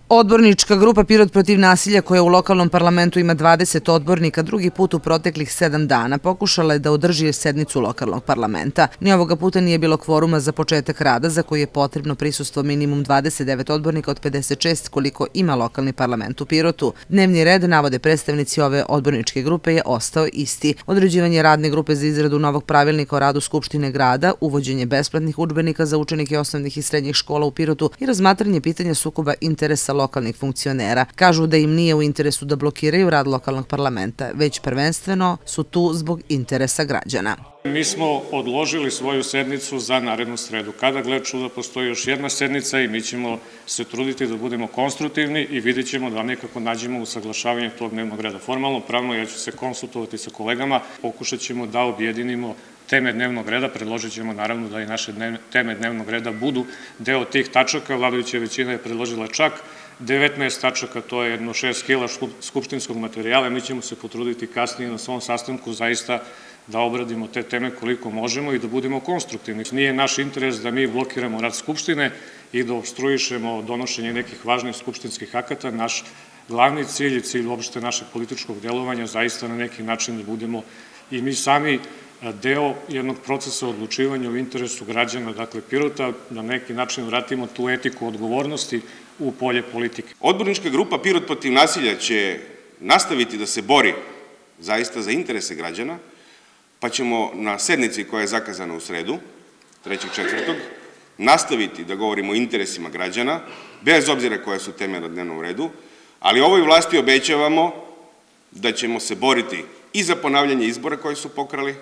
Odbornička grupa Pirot protiv nasilja, koja u lokalnom parlamentu ima 20 odbornika, drugi put u proteklih 7 dana pokušala je da održi sednicu lokalnog parlamenta. Ni ovoga puta nije bilo kvoruma za početak rada, za koji je potrebno prisustvo minimum 29 odbornika od 56 koliko ima lokalni parlament u Pirotu. Dnevni red, navode predstavnici ove odborničke grupe, je ostao isti. Određivanje radne grupe za izradu novog pravilnika o radu Skupštine grada, uvođenje besplatnih udžbenika za učenike osnovnih i srednjih škola u Pirotu i razmatranje pitanja sukoba interesa lokalnih funkcionera. Kažu da im nije u interesu da blokiraju rad lokalnog parlamenta, već prvenstveno su tu zbog interesa građana. Mi smo odložili svoju sednicu za narednu sredu. Kada, gle čuda, postoji još jedna sednica i mi ćemo se truditi da budemo konstruktivni i vidjet ćemo da nekako nađemo usaglašavanje tog dnevnog reda. Formalno, pravno, ja ću se konsultovati sa kolegama, pokušat ćemo da objedinimo teme dnevnog reda, predložit ćemo naravno da i naše teme dnevnog reda budu deo tih tačaka. Vladajuća većina je predložila čak 19 tačaka, to je jedno 6 kila skupštinskog materijala. Mi ćemo se potruditi kasnije na svom sastanku zaista da obradimo te teme koliko možemo i da budemo konstruktivni. Nije naš interes da mi blokiramo rad Skupštine i da obstruišemo donošenje nekih važnih skupštinskih akata. Naš glavni cilj i cilj uopšte našeg političkog delovanja zaista na neki način da budemo i mi sami deo jednog procesa odlučivanja u interesu građana, dakle Pirota, da na neki način vratimo tu etiku odgovornosti u polje politike. Odbornička grupa Pirot protiv nasilja će nastaviti da se bori zaista za interese građana, pa ćemo na sednici koja je zakazana u sredu, 3.4. nastaviti da govorimo o interesima građana, bez obzira koje su teme na dnevnom redu, ali ovoj vlasti obećavamo da ćemo se boriti i za ponavljanje izbora koje su pokrali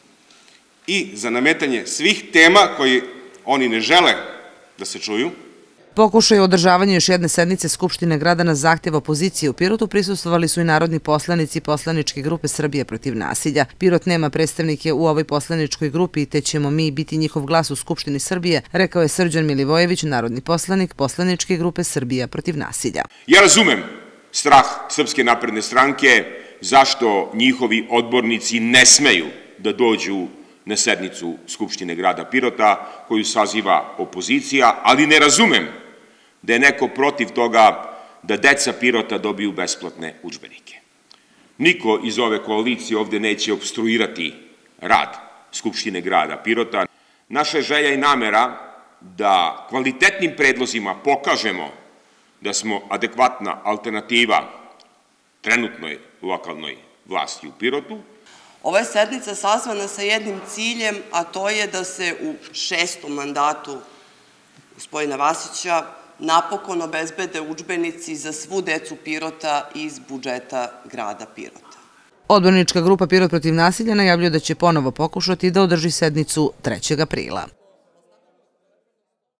i za nametanje svih tema koji oni ne žele da se čuju. Pokušaju održavanja još jedne sednice Skupštine grada na zahtev opozicije u Pirotu prisustvovali su i narodni poslanici poslaničke grupe Srbije protiv nasilja. Pirot nema predstavnike u ovoj poslaničkoj grupi, te ćemo mi biti njihov glas u Skupštini Srbije, rekao je Srđan Milivojević, narodni poslanik poslaničke grupe Srbija protiv nasilja. Ja razumem strah Srpske napredne stranke zašto njihovi odbornici ne smeju da dođu na sednicu Skupštine grada Pirota koju saziva opozicija, ali ne razumem da je neko protiv toga da deca Pirota dobiju besplatne udžbenike. Niko iz ove koalicije ovde neće opstruirati rad Skupštine grada Pirota. Naša želja i namera da kvalitetnim predlozima pokažemo da smo adekvatna alternativa trenutnoj lokalnoj vlasti u Pirotu. Ova je sednica sazvana sa jednim ciljem, a to je da se u 6. mandatu gospodina Vasića napokon obezbede udžbenici za svu decu Pirota iz budžeta grada Pirota. Odbornička grupa Pirot protiv nasilja najavljuje da će ponovo pokušati da održi sednicu 3. aprila.